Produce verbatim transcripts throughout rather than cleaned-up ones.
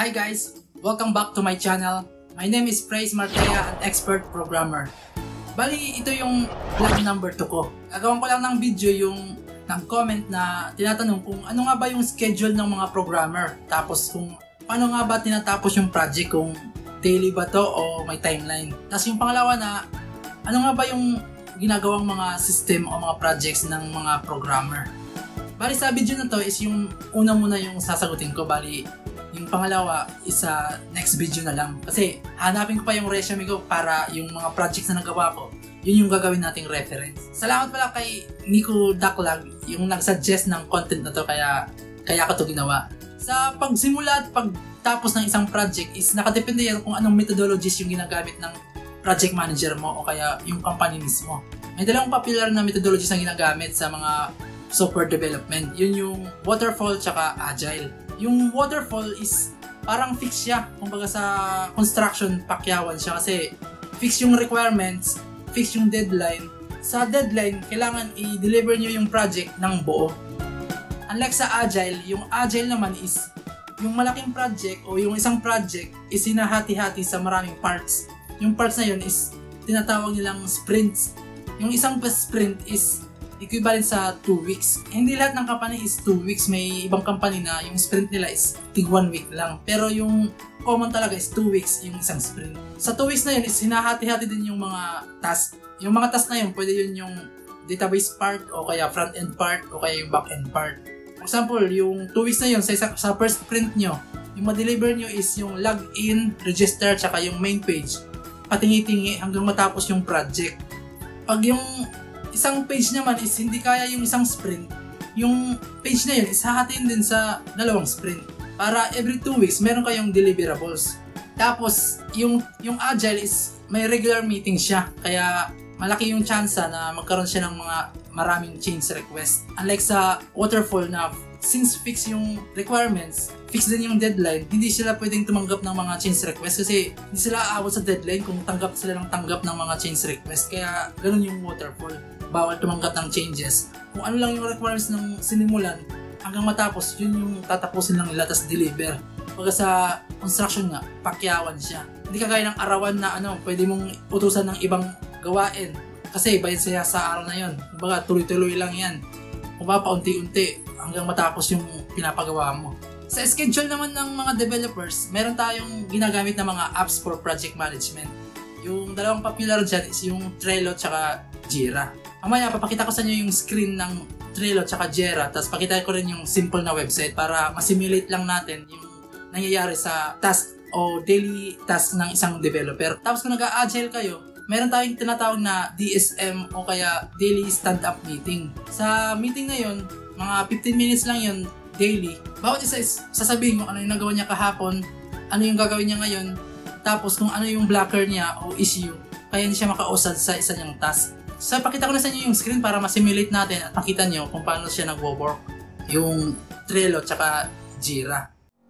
Hi guys! Welcome back to my channel. My name is Praise Martea, an expert programmer. Bali, ito yung vlog number two ko. Gagawin ko lang ng video yung nag-comment na tinatanong kung ano nga ba yung schedule ng mga programmer. Tapos kung paano nga ba tinatapos yung project, kung daily ba to o may timeline. Tapos yung pangalawa na ano nga ba yung ginagawang mga system o mga projects ng mga programmer. Bali sa video na to is yung una muna yung sasagutin ko. Bali yung pangalawa is sa next video na lang. Kasi hanapin ko pa yung resume ko para yung mga projects na nagawa ko, yun yung gagawin nating reference. Salamat pala kay Nico Daklag yung nag-suggest ng content na to, kaya kaya ko to ginawa. Sa pagsimula at pagtapos ng isang project is nakadepende yan kung anong methodologies yung ginagamit ng project manager mo o kaya yung company mismo. May dalawang popular na methodologies na ginagamit sa mga software development. Yun yung waterfall tsaka agile. Yung waterfall is parang fix siya. Kumbaga sa construction, pakyawan siya kasi fix yung requirements, fix yung deadline. Sa deadline, kailangan i-deliver nyo yung project ng buo. Unlike sa agile, yung agile naman is yung malaking project o yung isang project is hinahati-hati sa maraming parts. Yung parts na yun is tinatawag nilang sprints. Yung isang sprint is equivalent sa two weeks. Hindi lahat ng company is two weeks. May ibang company na yung sprint nila is tig one week lang. Pero yung common talaga is two weeks yung isang sprint. Sa two weeks na yun is hinahati-hati din yung mga task. Yung mga task na yun, pwede yun yung database part o kaya front-end part o kaya yung back-end part. For example, yung two weeks na yun, sa, sa first sprint nyo, yung ma-deliver nyo is yung login, register, tsaka yung main page. Patingi-tingi hanggang matapos yung project. Pag yung isang page naman is hindi kaya yung isang sprint, yung page na yun is hahatiin din sa dalawang sprint. Para every two weeks, meron kayong deliverables. Tapos, yung, yung agile is may regular meeting siya. Kaya, malaki yung chance na magkaroon siya ng mga maraming change request. Unlike sa waterfall na since fix yung requirements, fix din yung deadline, hindi sila pwedeng tumanggap ng mga change request kasi hindi sila aabot sa deadline kung tanggap sila ng tanggap ng mga change request. Kaya, ganun yung waterfall. Bawal tumanggap ng changes. Kung ano lang yung requirements ng sinimulan, hanggang matapos, yun yung tatapusin lang nila, tas deliver. Pagka sa construction nga, pakyawan siya. Hindi kagaya ng arawan na ano, pwede mong utusan ng ibang gawain. Kasi bayad siya sa araw na yun. Kumbaga, tuloy-tuloy lang yan. Kumbaga, paunti-unti hanggang matapos yung pinapagawa mo. Sa schedule naman ng mga developers, meron tayong ginagamit na mga apps for project management. Yung dalawang popular dyan is yung Trello tsaka Jira. Mamaya, papakita ko sa inyo yung screen ng Trello tsaka Jira, tapos pakita ko rin yung simple na website para masimulate lang natin yung nangyayari sa task o daily task ng isang developer. Tapos kung nag-agile kayo, meron tayong tinatawag na D S M o kaya Daily Stand-Up Meeting. Sa meeting na yun, mga fifteen minutes lang yun daily. Bawat isa is sasabihin kung ano yung nagawa niya kahapon, ano yung gagawin niya ngayon, tapos kung ano yung blocker niya o issue, kaya hindi siya makausad sa isa niyang task. So, pakita ko na sa inyo yung screen para ma-simulate natin at makita nyo kung paano siya nag-work yung Trello tsaka Jira.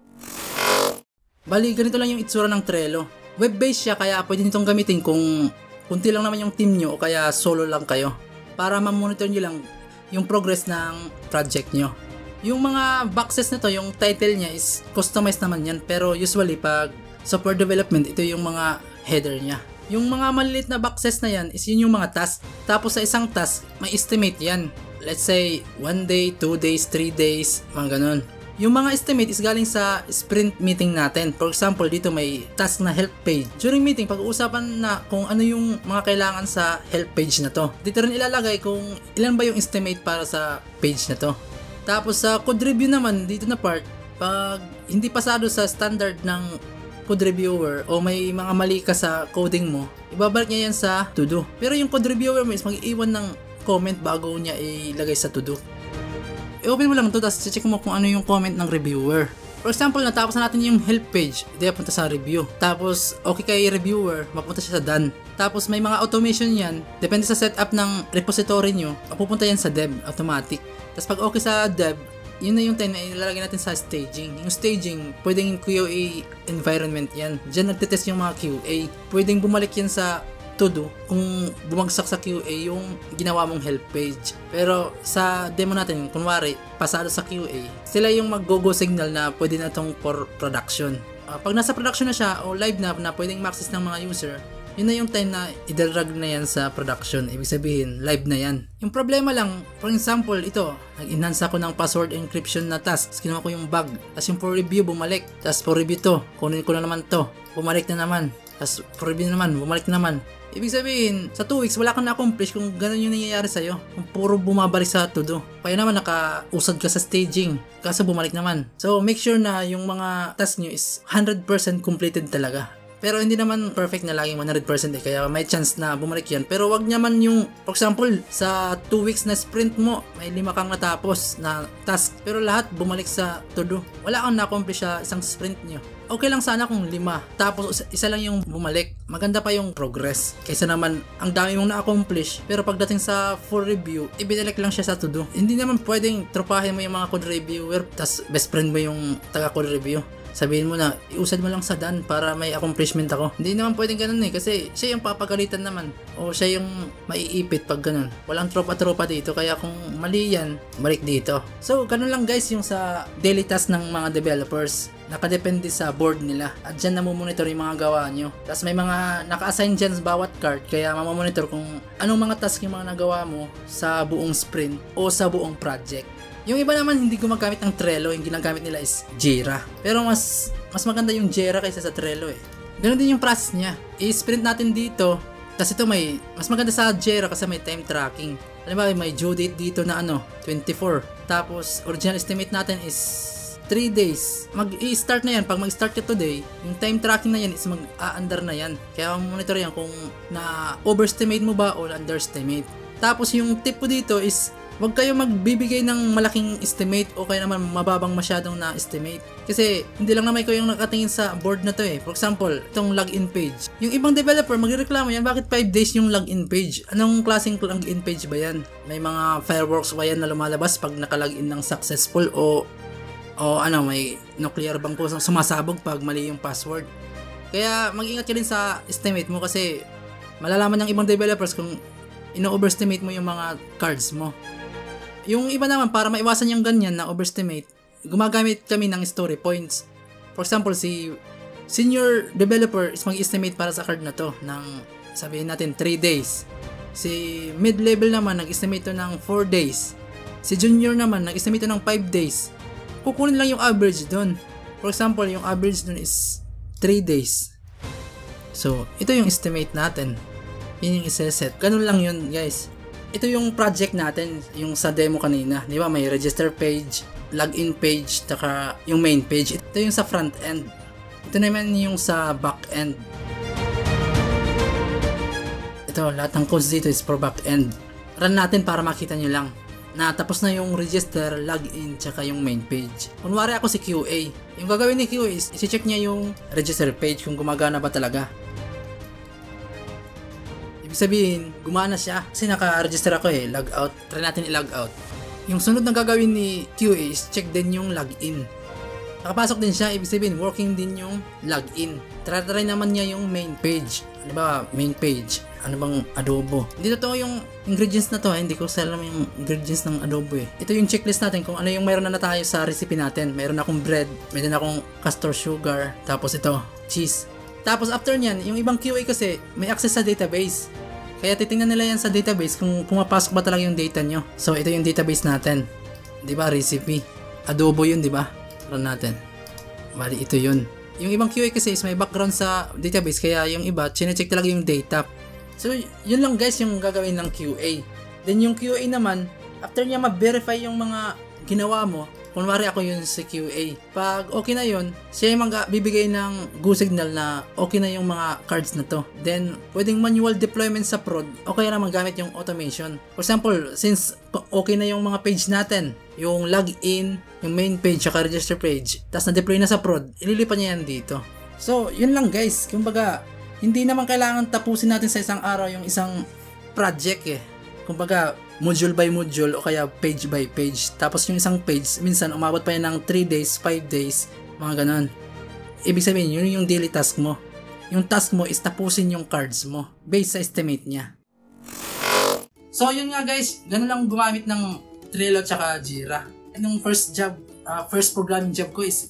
Bali, ganito lang yung itsura ng Trello. Web-based siya kaya pwede nitong gamitin kung kunti lang naman yung team nyo o kaya solo lang kayo para ma-monitor nyo lang yung progress ng project nyo. Yung mga boxes na to, yung title niya is customized naman yan, pero usually pag software development, ito yung mga header niya. Yung mga maliliit na boxes na yan is yun yung mga task. Tapos sa isang task, may estimate yan. Let's say, one day, two days, three days, mga ganun. Yung mga estimate is galing sa sprint meeting natin. For example, dito may task na help page. During meeting, pag-uusapan na kung ano yung mga kailangan sa help page na to. Dito rin ilalagay kung ilan ba yung estimate para sa page na to. Tapos sa code review naman, dito na part, pag hindi pasado sa standard ng code reviewer o may mga mali ka sa coding mo, ibabalik niya yan sa to do. Pero yung code reviewer mo is mag-iwan ng comment bago niya ilagay sa to do. I-open mo lang ito, tapos check mo kung ano yung comment ng reviewer. For example, natapos na natin yung help page, hindi punta sa review. Tapos, okay kay reviewer, mapunta siya sa done. Tapos, may mga automation yan, depende sa setup ng repository nyo, mapupunta yan sa dev, automatic. Tapos, pag okay sa dev, yun na yung time na ilalagay natin sa staging. Yung staging, pwedeng Q A environment yan. Diyan nagtitest yung mga Q A. Pwedeng bumalik yan sa to do kung bumagsak sa Q A yung ginawa mong help page. Pero sa demo natin, kunwari, pasado sa Q A, sila yung mag-go-go signal na pwede na itong for production. Uh, pag nasa production na siya o live na na pwedeng ma-access ng mga user, yun na yung time na idarag na yan sa production. Ibig sabihin, live na yan. Yung problema lang, for example, ito, nag-enhance ako ng password encryption na task. Kinuha ko yung bug. Tapos yung for review, bumalik. Tapos for review to, kunin ko na naman to. Bumalik na naman. Tapos for review naman, bumalik na naman. Ibig sabihin, sa two weeks, wala kang na-accomplish kung ganun yung nangyayari sa'yo. Kung puro bumabalik sa to-do. Kaya naman, nakausad ka sa staging. Kaso bumalik naman. So, make sure na yung mga task nyo is one hundred percent completed talaga. Pero hindi naman perfect na laging one hundred percent eh, kaya may chance na bumalik yan. Pero wag naman yung, for example, sa two weeks na sprint mo, may lima kang natapos na task, pero lahat bumalik sa to-do. Wala kang na-accomplish sa isang sprint nyo. Okay lang sana kung lima, tapos isa lang yung bumalik. Maganda pa yung progress. Kaysa naman, ang dami mong na-accomplish, pero pagdating sa full review, ibinalik lang siya sa to-do. Hindi naman pwedeng tropahin mo yung mga code reviewer, tas best friend mo yung taga-code review. Sabihin mo na, iusad mo lang sa Dan para may accomplishment ako. Hindi naman pwedeng ganun eh, kasi siya yung papagalitan naman. O siya yung maiipit pag ganun. Walang tropa-tropa dito, kaya kung mali yan, balik dito. So, ganun lang guys yung sa daily task ng mga developers. Nakadepende sa board nila. At dyan namomonitor yung mga gawa nyo. Tapos may mga naka-assign dyan sa bawat card, kaya mamamonitor kung anong mga task yung mga nagawa mo sa buong sprint o sa buong project. Yung iba naman hindi gumagamit ng Trello, yung ginagamit nila is Jira. Pero mas mas maganda yung Jira kaysa sa Trello eh. Ganun din yung process niya. I-sprint natin dito, tapos ito may, mas maganda sa Jira kasi may time tracking. Alam ba, may due date dito na ano, twenty-four. Tapos original estimate natin is three days. Mag-i-start na yan. Pag mag-start ka today, yung time tracking na yan is mag-a-under na yan. Kaya monitor yan kung na-overestimate mo ba o underestimate. Tapos yung tip ko dito is huwag kayo magbibigay ng malaking estimate o kaya naman mababang masyadong na-estimate. Kasi hindi lang naman kayo yung nakatingin sa board na to eh. For example, itong login page. Yung ibang developer magreklamo yan, bakit five days yung login page? Anong klaseng login page ba yan? May mga fireworks ba yan na lumalabas pag nakalogin ng successful o o ano, may nuclear bang po sumasabog pag mali yung password? Kaya mag-ingat ka din sa estimate mo kasi malalaman ng ibang developers kung ino-overestimate mo yung mga cards mo. Yung iba naman, para maiwasan yung ganyan na overestimate, gumagamit kami ng story points. For example, si senior developer is mag-estimate para sa card na to ng sabihin natin three days. Si mid-level naman nag-estimate to ng four days. Si junior naman nag-estimate to ng five days. Kukunin lang yung average doon. For example, yung average doon is three days. So, ito yung estimate natin. Yun yung isa-set. Ganun lang yun, guys. Ito yung project natin, yung sa demo kanina. Di ba? May register page, login page, taka yung main page. Ito yung sa front end. Ito naman yung sa back end. Ito, lahat ng codes dito is for back end. Run natin para makita nyo lang na tapos na yung register, login, tsaka yung main page. Kunwari ako si Q A. Yung gagawin ni Q A is isi-check niya yung register page kung gumagana ba talaga. Sabihin, gumana siya kasi naka-register ako eh, log out. Try natin i-log out. Yung sunod na gagawin ni Q A is check din yung login. Nakapasok din siya, ibig sabihin working din yung login. Try, try naman niya yung main page. Ano ba, main page? Ano bang adobo? Hindi totoo yung ingredients na to, eh. Hindi ko alam yung ingredients ng adobo eh. Ito yung checklist natin kung ano yung mayroon na, na tayo sa recipe natin. Mayroon akong bread, mayroon akong castor sugar, tapos ito, cheese. Tapos after nyan, yung ibang Q A kasi may access sa database. Kaya titingnan nila yan sa database kung pumapasok ba talaga yung data nyo. So ito yung database natin. Diba? Recipe. Adobo yun, diba? Run natin. Bali, ito yun. Yung ibang Q A kasi is may background sa database. Kaya yung iba, chinecheck talaga yung data. So yun lang guys yung gagawin ng Q A. Then yung Q A naman, after niya ma-verify yung mga ginawa mo, kunwari ako yun sa Q A. Pag okay na yun, siya yung magbibigay ng go signal na okay na yung mga cards na to. Then, pwedeng manual deployment sa prod o kaya naman gamit yung automation. For example, since okay na yung mga page natin, yung login, yung main page, saka register page, tapos na-deploy na sa prod, ililipat niya yan dito. So, yun lang guys. Kumbaga, hindi naman kailangan tapusin natin sa isang araw yung isang project eh. Kumbaga, module by module o kaya page by page. Tapos yung isang page, minsan umabot pa yan ng three days, five days, mga ganon. Ibig sabihin, yun yung daily task mo. Yung task mo is tapusin yung cards mo based sa estimate niya. So yun nga guys, ganun lang gumamit ng Trello tsaka Jira. Nung first job, uh, first programming job ko is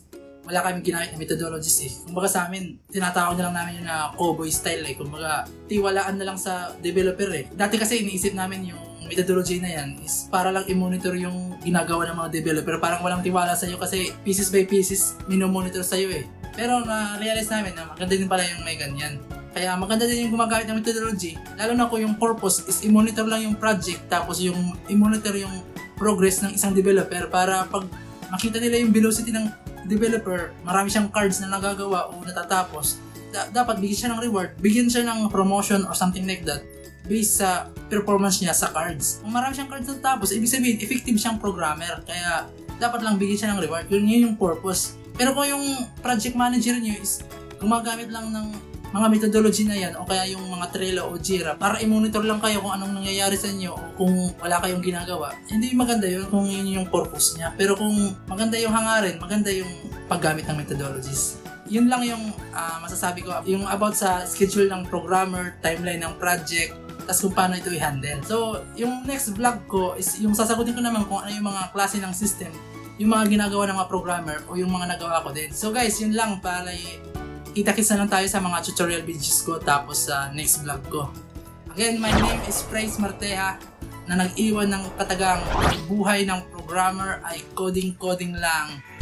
wala kaming ginamit na methodologies eh. Kumbaga sa amin, tinatawag na lang namin yung na cowboy style eh. Kumbaga, tiwalaan na lang sa developer eh. Dati kasi iniisip namin yung methodology na yan is para lang i-monitor yung ginagawa ng mga developer. Parang walang tiwala sa'yo kasi pieces by pieces minomonitor sa'yo eh. Pero na-realize namin na maganda din pala yung may ganyan. Kaya maganda din yung gumagamit ng methodology, lalo na kung yung purpose is i-monitor lang yung project tapos yung i-monitor yung progress ng isang developer para pag makita nila yung velocity ng developer, marami siyang cards na nagagawa o natatapos, da- dapat bigyan siya ng reward, bigyan siya ng promotion or something like that based sa performance niya sa cards. Kung marami siyang cards natatapos, ibig sabihin, effective siyang programmer. Kaya dapat lang bigyan siya ng reward. Yun, yun yung purpose. Pero kung yung project manager niyo is gumagamit lang ng mga methodology na yan o kaya yung mga Trello o Jira para i-monitor lang kayo kung anong nangyayari sa inyo o kung wala kayong ginagawa, hindi maganda yun kung yun yung purpose niya. Pero kung maganda yung hangarin, maganda yung paggamit ng methodologies. Yun lang yung uh, masasabi ko yung about sa schedule ng programmer, timeline ng project, tas kung paano ito i-handle. So, yung next vlog ko is yung sasagutin ko naman kung ano yung mga klase ng system, yung mga ginagawa ng mga programmer o yung mga nagawa ko din. So guys, yun lang para kita-kits na lang tayo sa mga tutorial videos ko tapos sa uh, next vlog ko. Again, my name is Praise Marteja na nag-iwan ng katagang buhay ng programmer ay coding-coding lang.